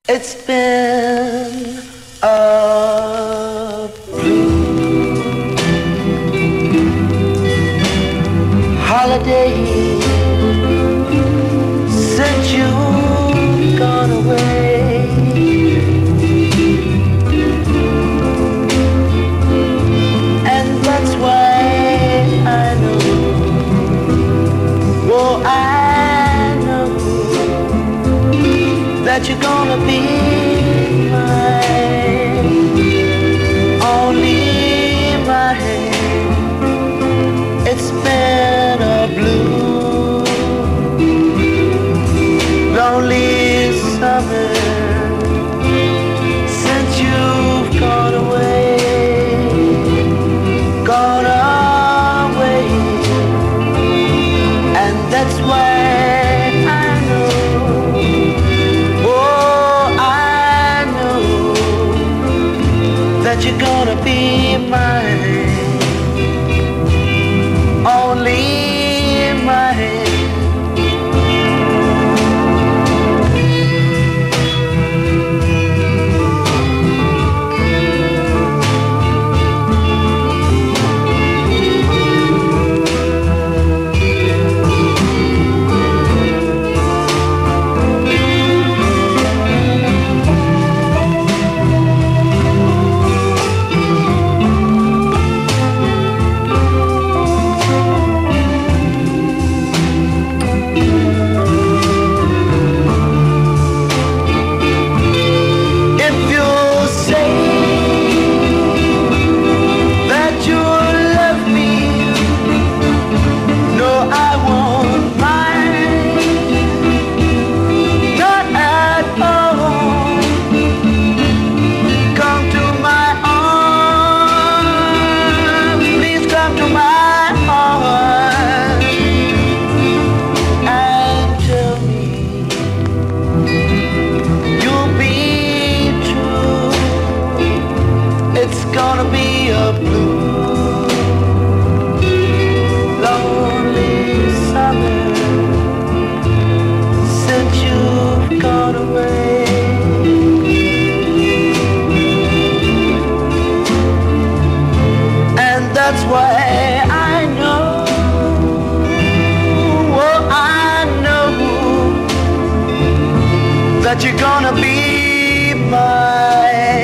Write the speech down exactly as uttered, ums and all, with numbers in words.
It's been a blue holiday since you've gone away, and that's why I know, oh I know that you're gonna be mine, only mine. It's been a blue, lonely summer since you've gone away, gone away, and that's why that you're gonna be mine, only mine. It's gonna be a blue, lonely summer since you've gone away, and that's why I know, oh I know that you're gonna be mine.